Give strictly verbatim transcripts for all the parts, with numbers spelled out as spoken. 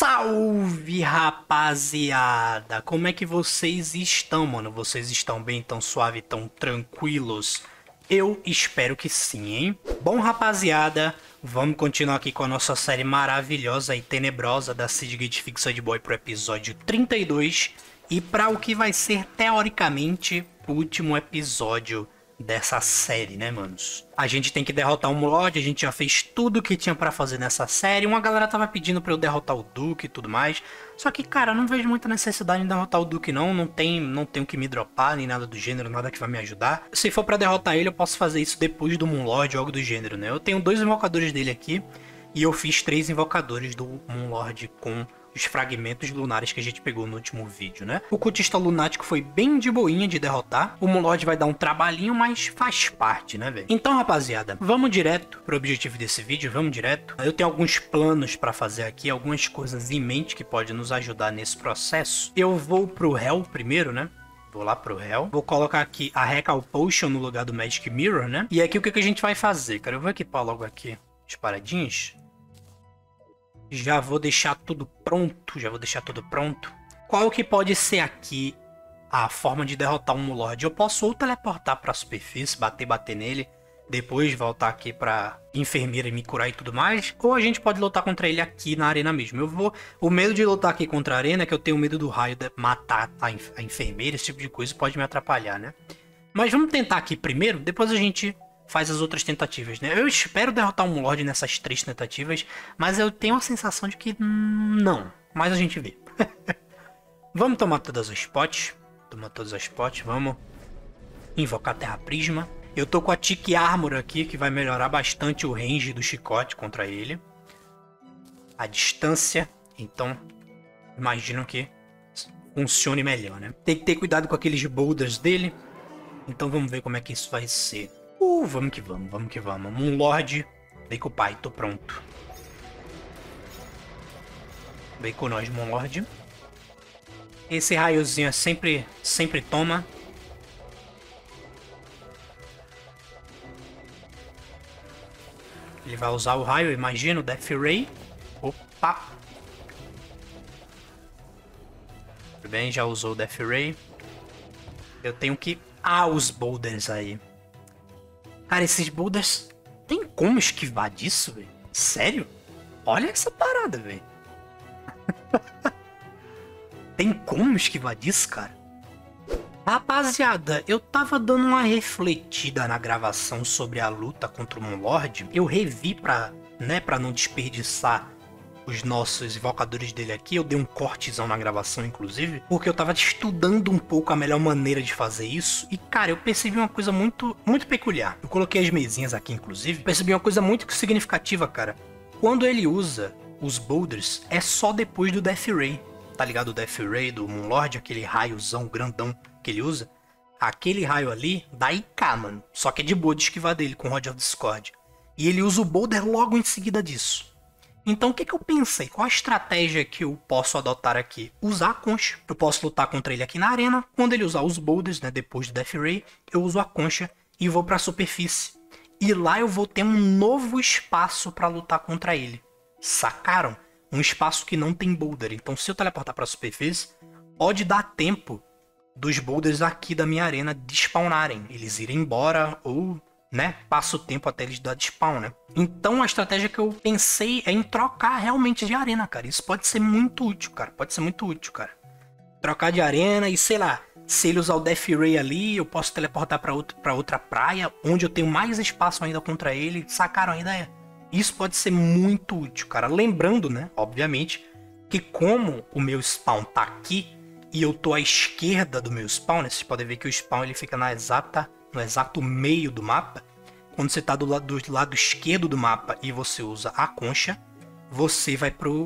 Salve, rapaziada! Como é que vocês estão, mano? Vocês estão bem, tão suave, tão tranquilos? Eu espero que sim, hein? Bom, rapaziada, vamos continuar aqui com a nossa série maravilhosa e tenebrosa da Seedgate Fixed Boy pro episódio trinta e dois e para o que vai ser, teoricamente, o último episódio dessa série, né, manos? A gente tem que derrotar o Mulord, a gente já fez tudo que tinha pra fazer nessa série. Uma galera tava pedindo pra eu derrotar o Duke e tudo mais. Só que, cara, eu não vejo muita necessidade em derrotar o Duke, não. Não tem, não tenho que me dropar, nem nada do gênero, nada que vai me ajudar. Se for pra derrotar ele, eu posso fazer isso depois do Moonlord ou algo do gênero, né? Eu tenho dois invocadores dele aqui. E eu fiz três invocadores do Moonlord com os fragmentos lunares que a gente pegou no último vídeo, né? O cultista lunático foi bem de boinha de derrotar. O Moonlord vai dar um trabalhinho, mas faz parte, né, velho? Então, rapaziada, vamos direto pro objetivo desse vídeo, vamos direto. Eu tenho alguns planos pra fazer aqui, algumas coisas em mente que podem nos ajudar nesse processo. Eu vou pro Hell primeiro, né? Vou lá pro Hell. Vou colocar aqui a Recall Potion no lugar do Magic Mirror, né? E aqui o que que a gente vai fazer, cara? Eu vou equipar logo aqui as paradinhas. Já vou deixar tudo pronto, já vou deixar tudo pronto. Qual que pode ser aqui a forma de derrotar um Mulord? Eu posso ou teleportar para a superfície, bater, bater nele, depois voltar aqui para enfermeira e me curar e tudo mais, ou a gente pode lutar contra ele aqui na arena mesmo. Eu vou, o medo de lutar aqui contra a arena é que eu tenho medo do raio de matar a, enf a enfermeira, esse tipo de coisa pode me atrapalhar, né? Mas vamos tentar aqui primeiro, depois a gente faz as outras tentativas, né? Eu espero derrotar um Mulord nessas três tentativas, mas eu tenho a sensação de que hum, não. Mas a gente vê. Vamos tomar todas as potes. Tomar todas as potes, vamos invocar Terra Prisma. Eu tô com a Tiki Armor aqui, que vai melhorar bastante o range do chicote contra ele. A distância, então, imagino que funcione melhor, né? Tem que ter cuidado com aqueles boulders dele. Então vamos ver como é que isso vai ser. Uh, vamos que vamos, vamos que vamos. Moonlord, vem com o pai, tô pronto. Vem com nós, Moonlord. Esse raiozinho sempre, sempre toma. Ele vai usar o raio, eu imagino, Death Ray. Opa! Tudo bem, já usou o Death Ray. Eu tenho que... Ah, os boulders aí. Cara, esses boulders... Tem como esquivar disso, velho? Sério? Olha essa parada, velho. Tem como esquivar disso, cara? Rapaziada, eu tava dando uma refletida na gravação sobre a luta contra o Moonlord. Eu revi pra, né, pra não desperdiçar os nossos invocadores dele aqui. Eu dei um cortezão na gravação, inclusive, porque eu tava estudando um pouco a melhor maneira de fazer isso. E, cara, eu percebi uma coisa muito, muito peculiar. Eu coloquei as mesinhas aqui, inclusive. Percebi uma coisa muito significativa, cara. Quando ele usa os boulders, é só depois do Death Ray. Tá ligado? O Death Ray do Moonlord, aquele raiozão grandão que ele usa. Aquele raio ali dá I K, mano. Só que é de boa de esquivar dele com Rod of Discord. E ele usa o boulder logo em seguida disso. Então o que, que eu pensei? Qual a estratégia que eu posso adotar aqui? Usar a concha. Eu posso lutar contra ele aqui na arena. Quando ele usar os boulders, né, depois do Death Ray, eu uso a concha e vou para a superfície. E lá eu vou ter um novo espaço para lutar contra ele. Sacaram? Um espaço que não tem boulder. Então se eu teleportar para a superfície, pode dar tempo dos boulders aqui da minha arena despawnarem. Eles irem embora ou... né? Passa o tempo até eles dar despawn, né? Então a estratégia que eu pensei é em trocar realmente de arena, cara. Isso pode ser muito útil, cara. Pode ser muito útil, cara. Trocar de arena e, sei lá, se ele usar o Death Ray ali, eu posso teleportar pra, outro, pra outra praia, onde eu tenho mais espaço ainda contra ele. Sacaram a ideia? Isso pode ser muito útil, cara. Lembrando, né? Obviamente, que como o meu spawn tá aqui e eu tô à esquerda do meu spawn, né? Vocês podem ver que o spawn ele fica na exata... no exato meio do mapa. Quando você está do lado, do lado esquerdo do mapa e você usa a concha, você vai para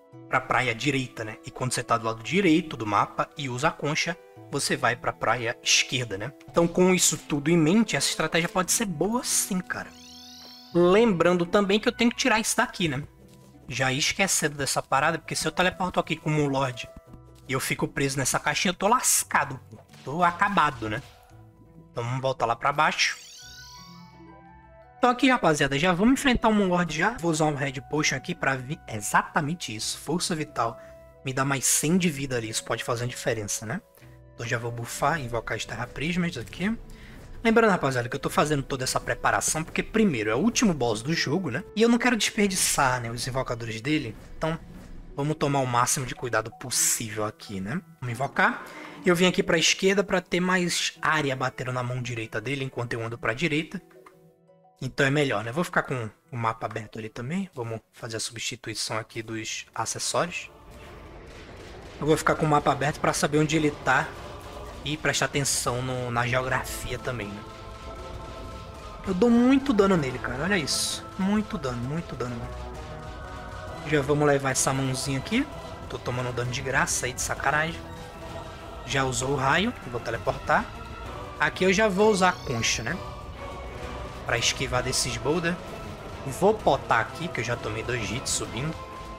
a praia direita, né? E quando você está do lado direito do mapa e usa a concha, você vai para a praia esquerda, né? Então, com isso tudo em mente, essa estratégia pode ser boa sim, cara. Lembrando também que eu tenho que tirar isso daqui, né? Já ia esquecendo dessa parada, porque se eu teleporto aqui com o Moonlord e eu fico preso nessa caixinha, eu tô lascado, pô. Tô acabado, né? Então vamos voltar lá pra baixo. Então aqui, rapaziada, já vamos enfrentar um Lord já. Vou usar um Red Potion aqui pra vir... Exatamente isso, força vital. Me dá mais cem de vida ali, isso pode fazer uma diferença, né? Então já vou buffar, invocar as Terra Prismas aqui. Lembrando, rapaziada, que eu tô fazendo toda essa preparação porque, primeiro, é o último boss do jogo, né? E eu não quero desperdiçar, né, os invocadores dele. Então, vamos tomar o máximo de cuidado possível aqui, né? Vamos invocar. Eu vim aqui pra esquerda pra ter mais área batendo na mão direita dele enquanto eu ando pra direita. Então é melhor, né? Vou ficar com o mapa aberto ali também. Vamos fazer a substituição aqui dos acessórios. Eu vou ficar com o mapa aberto para saber onde ele tá e prestar atenção no, na geografia também, né? Eu dou muito dano nele, cara. Olha isso. Muito dano, muito dano. Mano. Já vamos levar essa mãozinha aqui. Tô tomando dano de graça aí, de sacanagem. Já usou o raio. Vou teleportar. Aqui eu já vou usar a concha, né? Pra esquivar desses boulder. Vou potar aqui, que eu já tomei dois hits subindo.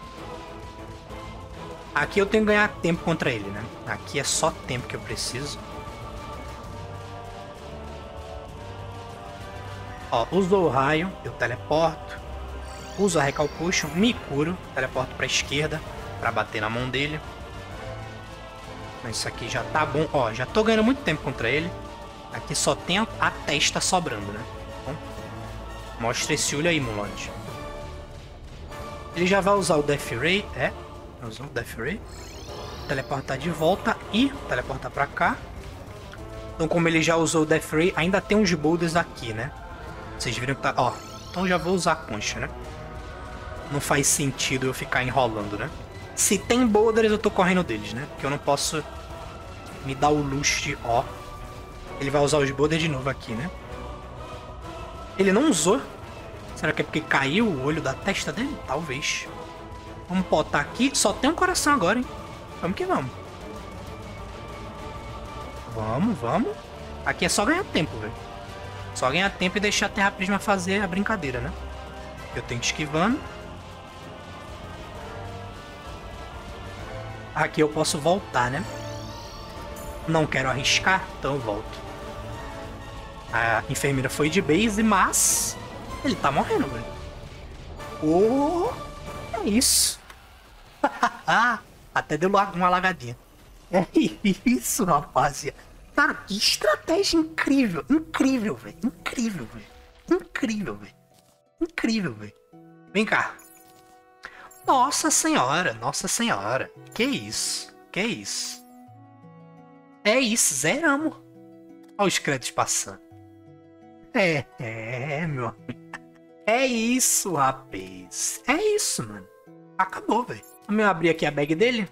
Aqui eu tenho que ganhar tempo contra ele, né? Aqui é só tempo que eu preciso. Ó, usou o raio, eu teleporto. Uso a Recall Potion, me curo. Teleporto pra esquerda, pra bater na mão dele. Isso aqui já tá bom. Ó, já tô ganhando muito tempo contra ele. Aqui só tem a testa sobrando, né? Então, mostra esse olho aí, Mulond. Ele já vai usar o Death Ray, é? Usou o Death Ray. Teleportar de volta e teleportar pra cá. Então, como ele já usou o Death Ray, ainda tem uns boulders aqui, né? Vocês viram que tá... Ó, então já vou usar a concha, né? Não faz sentido eu ficar enrolando, né? Se tem boulders, eu tô correndo deles, né? Porque eu não posso me dar o luxo de... Ó, ele vai usar os boulders de novo aqui, né? Ele não usou. Será que é porque caiu o olho da testa dele? Talvez. Vamos botar aqui. Só tem um coração agora, hein? Vamos que vamos. Vamos, vamos. Aqui é só ganhar tempo, velho. Só ganhar tempo e deixar a Terra Prisma fazer a brincadeira, né? Eu tenho que ir esquivando. Aqui eu posso voltar, né? Não quero arriscar, então eu volto. A enfermeira foi de base, mas... ele tá morrendo, velho. Oh, é isso. Até deu uma lagadinha. É isso, rapaziada. Cara, que estratégia incrível. Incrível, velho. Incrível, velho. Incrível, velho. Incrível, velho. Vem cá. Nossa senhora. Nossa senhora. Que isso. Que isso. É isso. Zeramos. Olha os créditos passando. É, é, meu amigo. É isso, rapaz. É isso, mano. Acabou, velho. Vamos abrir aqui a bag dele.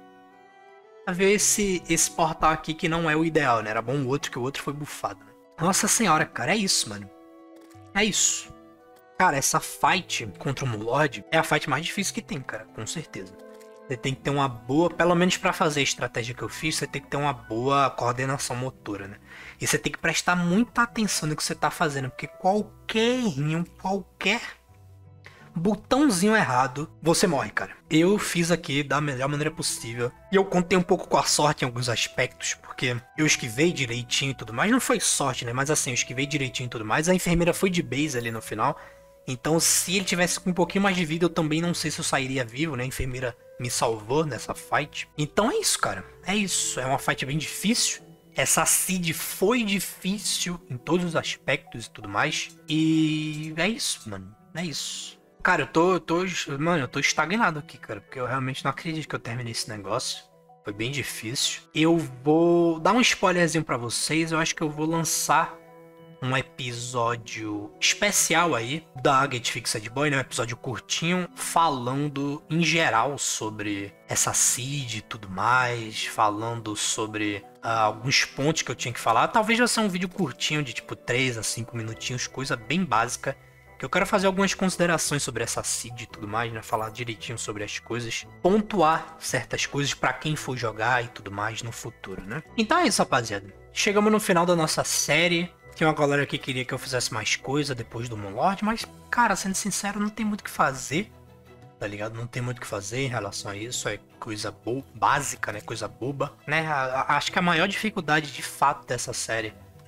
Pra ver esse, esse portal aqui que não é o ideal, né? Era bom o outro, que o outro foi bufado. Né? Nossa senhora, cara. É isso, mano. É isso. Cara, essa fight contra o Mulord é a fight mais difícil que tem, cara. Com certeza. Você tem que ter uma boa... Pelo menos pra fazer a estratégia que eu fiz, você tem que ter uma boa coordenação motora, né? E você tem que prestar muita atenção no que você tá fazendo. Porque qualquer errinho, qualquer... botãozinho errado, você morre, cara. Eu fiz aqui da melhor maneira possível. E eu contei um pouco com a sorte em alguns aspectos, porque eu esquivei direitinho e tudo mais. Não foi sorte, né? Mas assim, eu esquivei direitinho e tudo mais. A enfermeira foi de base ali no final. Então, se ele tivesse com um pouquinho mais de vida, eu também não sei se eu sairia vivo, né? A enfermeira me salvou nessa fight. Então é isso, cara. É isso. É uma fight bem difícil. Essa seed foi difícil em todos os aspectos e tudo mais. E é isso, mano. É isso. Cara, eu tô, eu tô... Mano, eu tô estagnado aqui, cara. Porque eu realmente não acredito que eu terminei esse negócio. Foi bem difícil. Eu vou dar um spoilerzinho pra vocês. Eu acho que eu vou lançar um episódio especial aí da Get Fixed Boy, né? Um episódio curtinho, falando em geral sobre essa seed e tudo mais. Falando sobre uh, alguns pontos que eu tinha que falar. Talvez vai ser um vídeo curtinho de tipo três a cinco minutinhos. Coisa bem básica. Que eu quero fazer algumas considerações sobre essa seed e tudo mais, né? Falar direitinho sobre as coisas. Pontuar certas coisas pra quem for jogar e tudo mais no futuro, né? Então é isso, rapaziada. Chegamos no final da nossa série. Tinha uma galera que queria que eu fizesse mais coisa depois do Mulord, mas, cara, sendo sincero, não tem muito o que fazer, tá ligado? Não tem muito o que fazer em relação a isso, é coisa bo- básica, né? Coisa boba, né? A- a- acho que a maior dificuldade, de fato, dessa série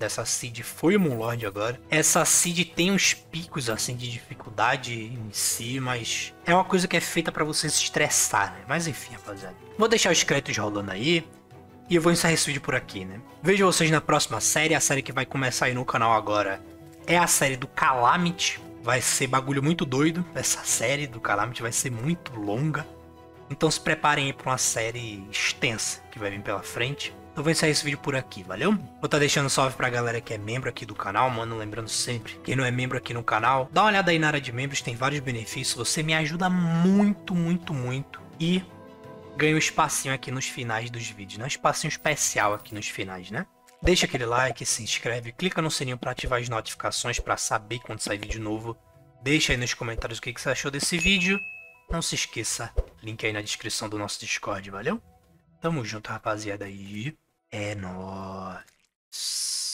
dessa seed foi o Moonlord agora. Essa seed tem uns picos assim de dificuldade em si, mas é uma coisa que é feita pra você se estressar, né? Mas enfim, rapaziada. Vou deixar os créditos rolando aí. E eu vou encerrar esse vídeo por aqui, né? Vejo vocês na próxima série. A série que vai começar aí no canal agora é a série do Calamity. Vai ser bagulho muito doido. Essa série do Calamity vai ser muito longa. Então se preparem aí pra uma série extensa que vai vir pela frente. Eu vou encerrar esse vídeo por aqui, valeu? Vou estar deixando um salve pra galera que é membro aqui do canal, mano. Lembrando sempre, quem não é membro aqui no canal, dá uma olhada aí na área de membros, tem vários benefícios. Você me ajuda muito, muito, muito. E ganha um espacinho aqui nos finais dos vídeos, né? Um espacinho especial aqui nos finais, né? Deixa aquele like, se inscreve, clica no sininho para ativar as notificações para saber quando sair vídeo novo. Deixa aí nos comentários o que você achou desse vídeo. Não se esqueça, link aí na descrição do nosso Discord, valeu? Tamo junto, rapaziada aí. É nóis.